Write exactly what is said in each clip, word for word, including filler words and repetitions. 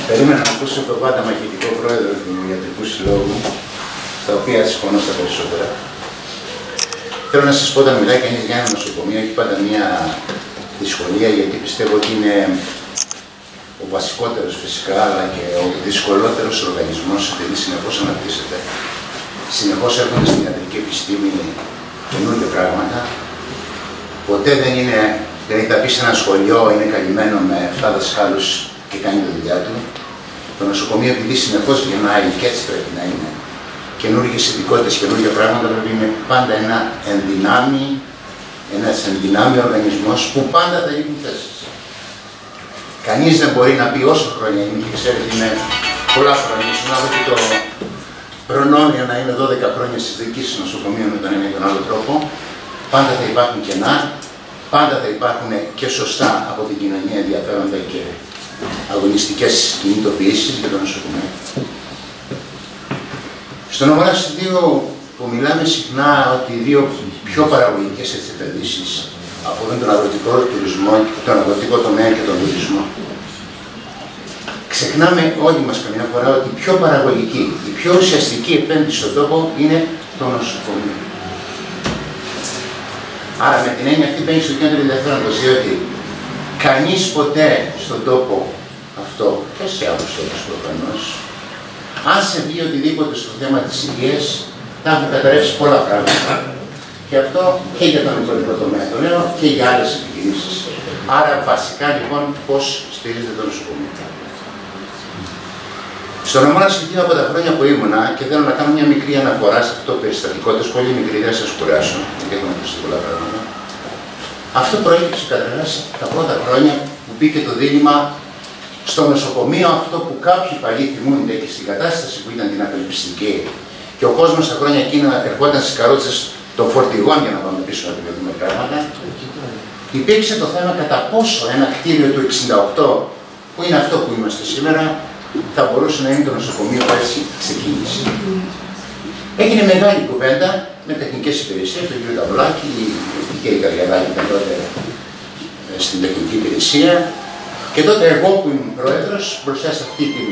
Περίμενα να ακούσω τον πάντα μαχητικό πρόεδρο του Ιατρικού Συλλόγου, στα οποία συμφωνώ στα περισσότερα. Θέλω να σας πω, όταν μιλάει κανείς για ένα νοσοκομείο, έχει πάντα μια δυσκολία, γιατί πιστεύω ότι είναι ο βασικότερος φυσικά, αλλά και ο δυσκολότερος οργανισμός, επειδή συνεχώς αναπτύσσεται. Συνεχώς έρχονται στην ιατρική επιστήμη καινούργια πράγματα. Ποτέ δεν είναι, δεν έχει τα πει σε ένα σχολείο, είναι καλυμμένο με εφτά δασκάλους και κάνει τη δουλειά του. Το νοσοκομείο, επειδή συνεχώς γεννάει, και έτσι πρέπει να είναι, καινούργιες ειδικότητες, καινούργια πράγματα, πρέπει να είναι πάντα ένα ενδυνάμει, ένας ενδυνάμει οργανισμός που πάντα θα λείπουν θέσεις. Κανείς δεν μπορεί να πει όσο χρόνια είναι, και ξέρετε, είναι πολλά χρόνια. Ίσως να δω το προνόμιο να είναι δώδεκα χρόνια στις διοικήσεις νοσοκομείων με τον ένα ή τον άλλο τρόπο. Πάντα θα υπάρχουν κενά, πάντα θα υπάρχουν και σωστά από την κοινωνία ενδιαφέροντα και αγωνιστικές κινητοποιήσεις για το νοσοκομείο. Στον Ομόναση δύο που μιλάμε συχνά ότι οι δύο πιο παραγωγικές επενδύσεις αφορούν τον αγροτικό τουρισμό, τον αγροτικό τομέα και τον τουρισμό. Ξεχνάμε όλοι μας καμιά φορά ότι η πιο παραγωγική, η πιο ουσιαστική επένδυση στον τόπο είναι το νοσοκομείο. Άρα με την έννοια αυτή μπαίνει στο κέντρο ενδιαφέροντος, διότι κανείς ποτέ στον τόπο αυτό, και σε άλλους τόπους προφανώς, αν σε βγει οτιδήποτε στο θέμα της υγείας, θα έχουν καταρρεύσει πολλά πράγματα. Και αυτό και για τον εικονικό τομέα το λέω και για άλλες επιχειρήσεις. Άρα βασικά λοιπόν πώς στηρίζεται το νοσοκομείο. Στον Ομόναση δύο από τα χρόνια που ήμουνα, και θέλω να κάνω μια μικρή αναφορά σε αυτό το περιστατικό, τόσο πολύ μικρή, δεν σας κουράσω, γιατί έχουμε ακούσει πολλά πράγματα. Αυτό προέκυψε καταρχάς τα πρώτα χρόνια που μπήκε το δίλημμα στο νοσοκομείο, αυτό που κάποιοι παλιοί θυμούνται και στην κατάσταση που ήταν την απελπιστική. Και ο κόσμος τα χρόνια εκείνα ερχόταν στις καρότσες των φορτηγών για να πάμε πίσω να δούμε πράγματα. Υπήρξε το θέμα κατά πόσο ένα κτίριο του εξήντα οκτώ, που είναι αυτό που είμαστε σήμερα, θα μπορούσε να είναι το νοσοκομείο έτσι ξεκίνηση. Έγινε μεγάλη κουβέντα με τεχνικές υπηρεσίες, τον κύριο Ταβλάκη, και η Καριαδάκη ήταν τότε στην τεχνική υπηρεσία. Και τότε εγώ που ήμουν πρόεδρος, μπροστά σε αυτή την...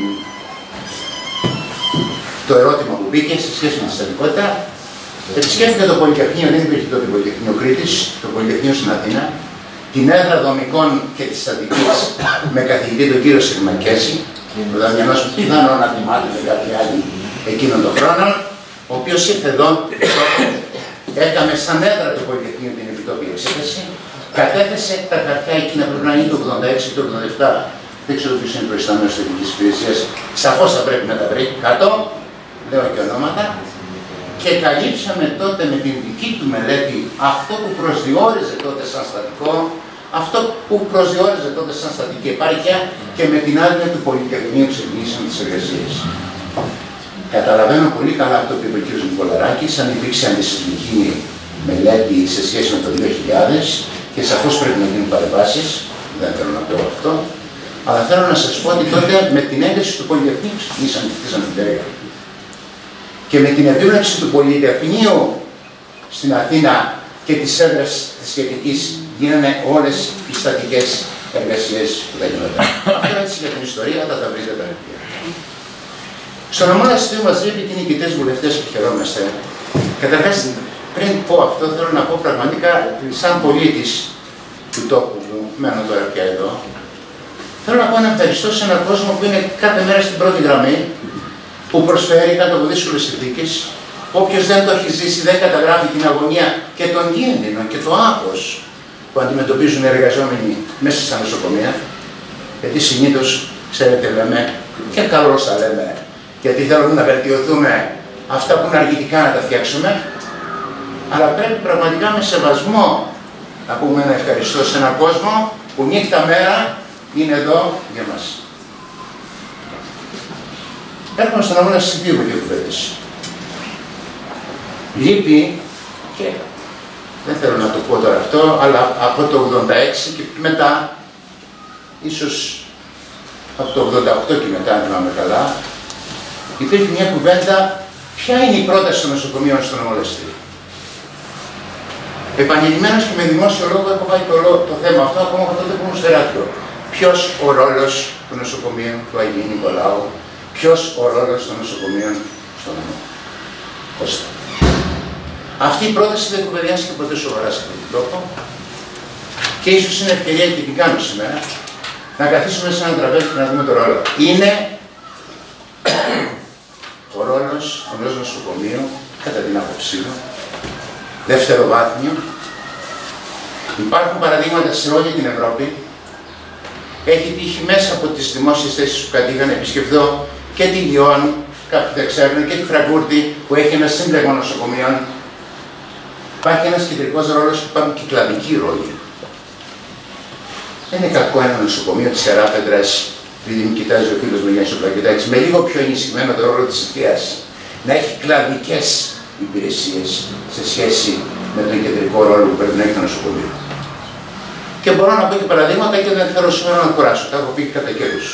το ερώτημα που μπήκε σε σχέση με τη στατικότητα, επισκέφθηκα το Πολυτεχνείο, δεν υπήρχε τότε Πολυτεχνείο Κρήτης, το Πολυτεχνείο στην Αθήνα, την έδρα δομικών και της στατικής με καθηγητή τον κύριο Συρμακέση, ο Δαμιανός πιθανόν να θυμάται με κάποιοι άλλοι εκείνων των χρόνων, ο οποίος ήρθε εδώ, έκαμε σαν έδρα του Πολυτεχνείου την επιτόπια εξέταση, κατέθεσε τα χαρτιά εκείνα πρέπει να είναι το ογδόντα έξι και το ογδόντα επτά. Δεν ξέρω ποιος είναι προϊστάμενος της τεχνικής υπηρεσίας, σαφώς θα πρέπει να τα βρει κάτω, λέω και ονόματα, και καλύψαμε τότε με την δική του μελέτη αυτό που προσδιορίζε τότε σαν στατικό, αυτό που προσδιορίζε τότε σαν στατική επάρκεια και με την άδεια του Πολυτεχνείου ξεκινήσαμε τις εργασίες. Καταλαβαίνω πολύ καλά αυτό που είπε ο κ. Νικολαράκης, αν υπήρξε αντισυσμική μελέτη σε σχέση με το δύο χιλιάδες και σαφώς πρέπει να γίνουν παρεμβάσεις, δεν θέλω να πω αυτό, αλλά θέλω να σας πω ότι τότε με την ένταση του Πολυτεχνείου ξεκινήσαμε και χτίσαμε την πτέρυγα. Και με την επίβλεψη του Πολυτεχνείου στην Αθήνα και της έδρας της σχετικής γίνανε όλες οι στατικές εργασίες που θα γίνονται. Αυτό έτσι για την ιστορία θα τα βρείτε τα ρεπία. Στον Ομόναση δύο μας λείπει και οι νικητές βουλευτές που χαιρόμαστε. Καταρχάς, πριν πω αυτό, θέλω να πω πραγματικά, σαν πολίτης του τόπου μου, μένω τώρα πια εδώ, θέλω να πω ένα ευχαριστώ σε έναν κόσμο που είναι κάθε μέρα στην πρώτη γραμμή, που προσφέρει κάτω από δύσκολες συνθήκες. Όποιος δεν το έχει ζήσει δεν καταγράφει την αγωνία και τον κίνδυνο και το άγχος που αντιμετωπίζουν οι εργαζόμενοι μέσα στα νοσοκομεία. Γιατί συνήθως, ξέρετε, λέμε, και καλώς τα λέμε, γιατί θέλουμε να βελτιωθούμε αυτά που είναι αργητικά να τα φτιάξουμε, αλλά πρέπει πραγματικά με σεβασμό να πούμε ένα ευχαριστώ σε έναν κόσμο που νύχτα μέρα είναι εδώ για μας. Έρχομαι στον αγώνα στις δύο δύο κουβέντες. Λείπει, και δεν θέλω να το πω τώρα αυτό, αλλά από το ογδόντα έξι και μετά, ίσως από το ογδόντα οκτώ και μετά, αν θυμάμαι καλά, υπήρχε μια κουβέντα ποια είναι η πρόταση των νοσοκομείων στον Ομόναστη. Επανειλημμένος και με δημόσιο λόγο έχω βάλει το, το θέμα αυτό, ακόμα από τότε που ήμουν στο Ηράκλειο. ποιος ο ρόλος του νοσοκομείου του Αγίου Νικολάου, ποιος ο ρόλος των νοσοκομείων στον νομό. Κώστα. Αυτή η πρόταση δεν κουβεντιάστηκε ποτέ σοβαρά σε αυτόν τον τόπο και ίσως είναι ευκαιρία και την κάνω σήμερα να καθίσουμε σε ένα τραπέζι και να δούμε το ρόλο. Είναι ο ρόλος ενός νοσοκομείου, κατά την άποψή μου, δευτεροβάθμιο. Υπάρχουν παραδείγματα σε όλη την Ευρώπη. Έχει τύχει μέσα από τις δημόσιες θέσεις που κατήγαν να επισκεφθώ και τη Λιόν, κάποιοι δεν ξέρουν, και τη Φραγκούρτη, που έχει ένα σύμπλεγμα νοσοκομείων. Υπάρχει ένας κεντρικός ρόλος που υπάρχουν κυκλαδικοί ρόλοι. Δεν είναι κακό ένα νοσοκομείο της Χαράπεντρας, επειδή μου κοιτάζει ο φίλος μου Γιάννης ο Πλακετάκης, με λίγο πιο ενισχυμένο το ρόλο της ευθείας, να έχει κλαδικές υπηρεσίες σε σχέση με τον κεντρικό ρόλο που πρέπει να έχει το νοσοκομείο. Και μπορώ να πω και παραδείγματα και δεν θέλω σήμερα να κουράσω, τα έχω πει κατά καιρούς.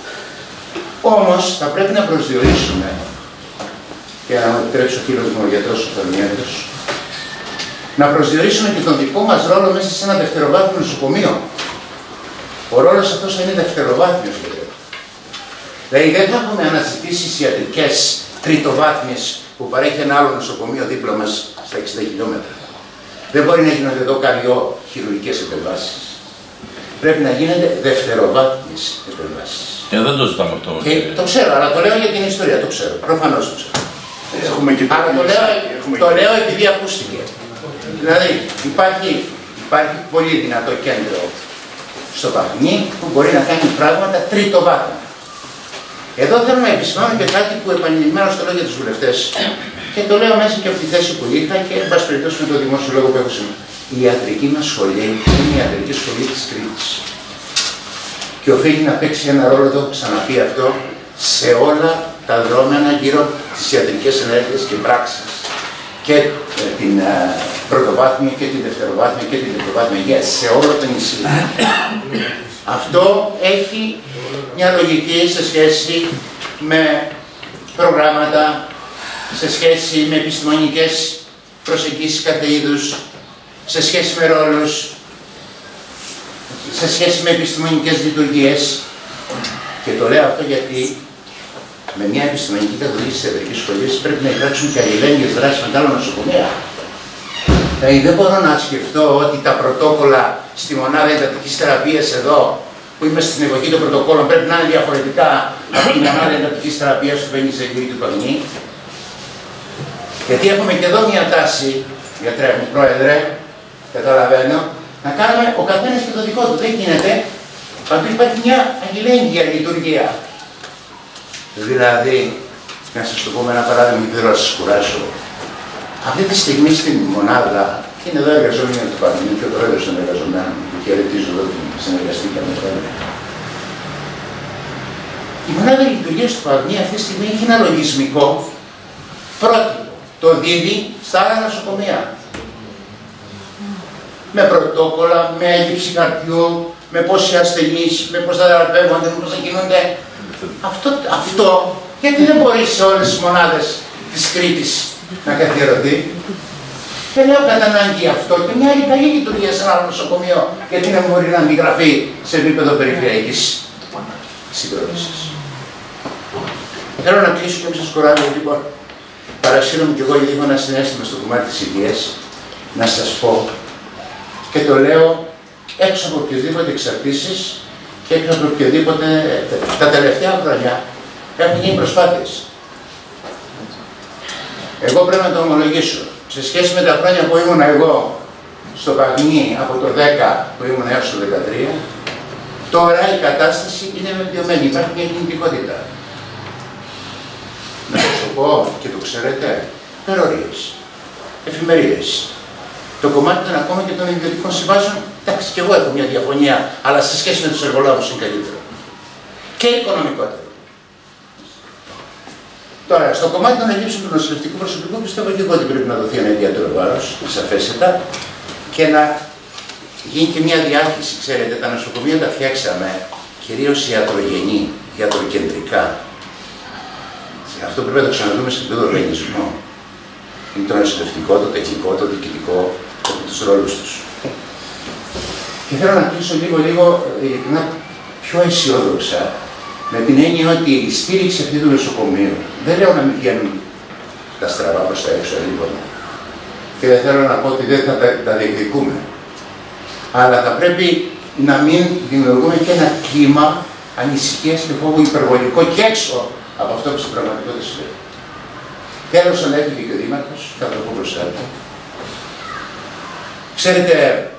Όμως θα πρέπει να προσδιορίσουμε, και να μου επιτρέψει ο φίλος μου ο γιατρός ο Θερμιέντος, να προσδιορίσουμε και τον δικό μας ρόλο μέσα σε ένα δευτεροβάθμιο νοσοκομείο. Ο ρόλος αυτός θα είναι δευτεροβάθμιος, βέβαια. Δηλαδή δεν θα έχουμε αναζητήσεις ιατρικές τριτοβάθμιες που παρέχει ένα άλλο νοσοκομείο δίπλα μας στα εξήντα χιλιόμετρα. Δεν μπορεί να γίνονται εδώ καρδιοχειρουργικές επεμβάσεις. Πρέπει να γίνονται δευτεροβάθμιες επεμβάσεις. Και δεν το ζητάμε αυτό. Και το ξέρω, αλλά το λέω για την ιστορία, το ξέρω. Προφανώς το ξέρω. Έχουμε και αλλά το λέω, το λέω επειδή ακούστηκε. Δηλαδή υπάρχει, υπάρχει πολύ δυνατό κέντρο στο Παγνί που μπορεί να κάνει πράγματα τριτοβάθμια. Εδώ θέλω να επισημάνω και κάτι που επανειλημμένως το λέω για τους βουλευτές και το λέω μέσα και από τη θέση που είχα και εν πάση περιπτώσει με το δημόσιο λόγο που έχω σήμερα. Η ιατρική μας σχολή είναι η ιατρική σχολή της Κρήτης. Και οφείλει να παίξει ένα ρόλο, το έχω ξαναπεί αυτό, σε όλα τα δρόμενα γύρω τις ιατρικές ενέργειες και πράξεις. Και ε, την ε, πρωτοβάθμια και την δευτεροβάθμια και την τριτοβάθμια υγεία σε όλο το νησί. Αυτό έχει μια λογική σε σχέση με προγράμματα, σε σχέση με επιστημονικές προσεγγίσεις κάθε είδους, σε σχέση με ρόλους, σε σχέση με επιστημονικές λειτουργίες. Και το λέω αυτό γιατί με μια επιστημονική καθοδήγηση της ιατρικής σχολής πρέπει να υπάρξουν και αλληλέγγυες δράσεις με τα άλλα νοσοκομεία. Δηλαδή δεν μπορώ να σκεφτώ ότι τα πρωτόκολλα στη μονάδα εντατικής θεραπείας εδώ, που είμαι στην εποχή των πρωτοκόλλων, πρέπει να είναι διαφορετικά από τη μονάδα εντατικής θεραπείας του Βενιζελίου ή του Παγνί. Γιατί έχουμε και εδώ μια τάση, γιατρέ μου, πρόεδρε, καταλαβαίνω, να κάνουμε ο καθένας και το δικό του. Δεν γίνεται. Παντού υπάρχει μια αλληλέγγυα λειτουργία. Δηλαδή, να σας το πω με ένα παράδειγμα, δεν θέλω να σας κουράσω. Αυτή τη στιγμή στην μονάδα, και είναι εδώ εργαζόμενοι του Παγνίου και ο πρόεδρος των εργαζομένων, που χαιρετίζω εδώ που συνεργαστήκαμε τώρα. Η μονάδα λειτουργίας του Παγνίου αυτή τη στιγμή έχει ένα λογισμικό πρότυπο. Το δίδει στα άλλα νοσοκομεία. Με πρωτόκολλα, με έλλειψη καρδιού, με πόσοι ασθενείς, με πώς θα θεραπεύονται, με πώς θα κινούνται. Αυτό, αυτό γιατί δεν μπορεί σε όλες τις μονάδες της Κρήτης να καθιερωθεί. Δεν λέω κατά ανάγκη αυτό και μια άλλη καλή λειτουργία σε ένα άλλο νοσοκομείο, γιατί να μπορεί να αντιγραφεί σε επίπεδο περιφερειακής συγκρότησης. Θέλω να κλείσω και μην σας κουράζω, λοιπόν. Παρασύρω μου κι εγώ λίγο ένα συναίσθημα στο κομμάτι της υγείας, να σας πω, και το λέω έξω από οποιοδήποτε εξαρτήσεις και έξω από οποιοδήποτε. Τα τελευταία χρόνια έχουν γίνει προσπάθειες. Εγώ πρέπει να το ομολογήσω. Σε σχέση με τα χρόνια που ήμουν εγώ στο Παγνί από το δέκα που ήμουν έως το δεκατρία, τώρα η κατάσταση είναι βελτιωμένη. Υπάρχει μια κινητικότητα. Να σας το πω και το ξέρετε, περορίες, εφημερίες. Το κομμάτι των ακόμα και των ιδιωτικών συμβάσεων, εντάξει, και εγώ έχω μια διαφωνία, αλλά σε σχέση με τους εργολάβους είναι καλύτερο. Και οικονομικότερο. Τώρα, στο κομμάτι των ελλείψεων του νοσηλευτικού προσωπικού, πιστεύω και εγώ ότι πρέπει να δοθεί ένα ιδιαίτερο βάρος, σαφέστατα, και να γίνει και μια διάχυση. Ξέρετε, τα νοσοκομεία τα φτιάξαμε κυρίως ιατρογενή, ιατροκεντρικά. Αυτό πρέπει να το ξαναδούμε σε επίπεδο οργανισμό. Είναι το νοσηλευτικό, το τεχνικό, το διοικητικό, από τους ρόλους τους. Και θέλω να κλείσω λίγο, λίγο, ειλικρινά, πιο αισιόδοξα, με την έννοια ότι η στήριξη αυτή του νοσοκομείου, δεν λέω να μην βγαίνουν τα στραβά προς τα έξω, λοιπόν. Και δεν θέλω να πω ότι δεν θα τα, τα διεκδικούμε. Αλλά θα πρέπει να μην δημιουργούμε και ένα κλίμα ανησυχίας και φόβου υπερβολικό και έξω από αυτό που στην πραγματικότητα συμβαίνει. Τέλος, ανέφυγε και ο Δήμαρχος, θα το πω μπροστά του. Ξέρετε,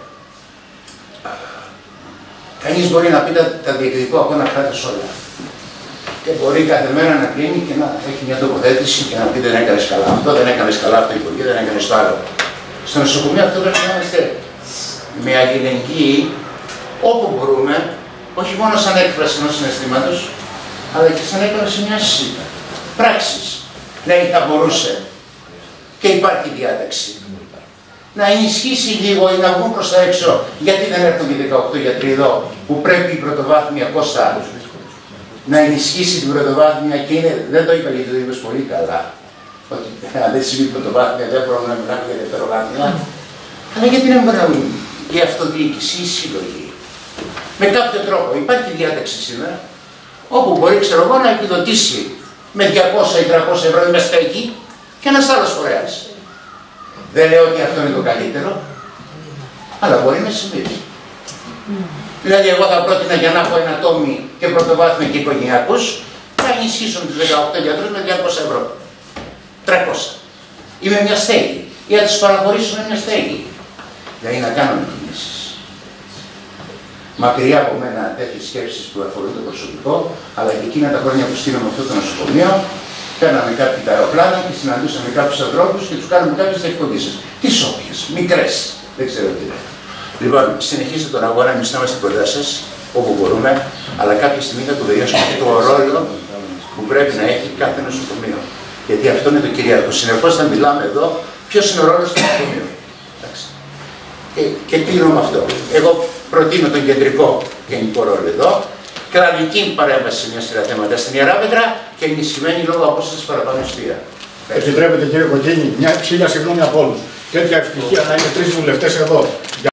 κανείς μπορεί να πει τα, τα διεκδικώ από ένα κράτος όλα. Και μπορεί κάθε μέρα να κλείνει και να έχει μια τοποθέτηση και να πει δεν έκανες καλά αυτό, δεν έκανες καλά αυτό, υπουργείο, δεν έκανες το άλλο. Στο νοσοκομείο αυτό πρέπει να είμαστε με αλληλεγγύη όπου μπορούμε, όχι μόνο σαν έκφραση ενός συναισθήματος, αλλά και σαν έκφραση μιας πράξης. Ναι, θα μπορούσε και υπάρχει διάταξη. Να ενισχύσει λίγο ή να βγουν προς τα έξω, γιατί δεν έρχονται οι δεκαοκτώ γιατροί εδώ, που πρέπει η πρωτοβάθμια Κώστα να ενισχύσει την πρωτοβάθμια και είναι, δεν το είπα γιατί το είπες πολύ καλά, ότι αν δεν συμβεί πρωτοβάθμια δεν μπορούμε να μιλάμε για δευτεροβάθμια, αλλά γιατί να μπορούμε η αυτοδιοίκηση, η συλλογή. Με κάποιο τρόπο υπάρχει διάταξη σήμερα, όπου μπορεί ξέρω εγώ να επιδοτήσει με διακόσια ή τριακόσια ευρώ με στέκη και ένας άλλος φορέας. Δεν λέω ότι αυτό είναι το καλύτερο, αλλά μπορεί να συμβεί. Mm. Δηλαδή, εγώ θα πρότεινα για να έχω ένα τόμι και πρωτοβάθμια και οικογενειακούς, θα ενισχύσω τους δεκαοκτώ γιατρούς με διακόσια ευρώ. τριακόσια. Ή με μια στέγη. Ή να τους παραχωρήσω με μια στέγη. Δηλαδή, να κάνουμε κινήσεις. Μακριά από μένα τέτοιες σκέψεις που αφορούν το προσωπικό, αλλά και εκείνα τα χρόνια που στείλαμε αυτό το νοσοκομείο, παίρναμε κάποιοι τα αεροπλάνα και συναντούσαμε κάποιους ανθρώπους και τους κάναμε κάποιες διευκολύνσεις. Τις όποιες, μικρές, δεν ξέρω τι είναι. Λοιπόν, συνεχίστε τον αγώνα, εμείς θα είμαστε κοντά σας, όπου μπορούμε, αλλά κάποια στιγμή θα το τελειώσουμε και το ρόλο που πρέπει να έχει κάθε νοσοκομείο. Γιατί αυτό είναι το κυρίαρχο. Συνεχώς θα μιλάμε εδώ, ποιος είναι ο ρόλος του νοσοκομείου. Και, και κλείνω με αυτό. Εγώ προτείνω τον κεντρικό γενικό ρόλο εδώ, κρανική παρέμβαση σε μια σειρά θέματα στην Ιερά Πέτρα και ενισχυμένη λόγω απόστασης παραπάνω εστία. Επιτρέπετε κύριε Κοκκίνη, μια χίλια συγγνώμη από όλους. Τέτοια ευτυχία να είναι τρεις βουλευτές εδώ.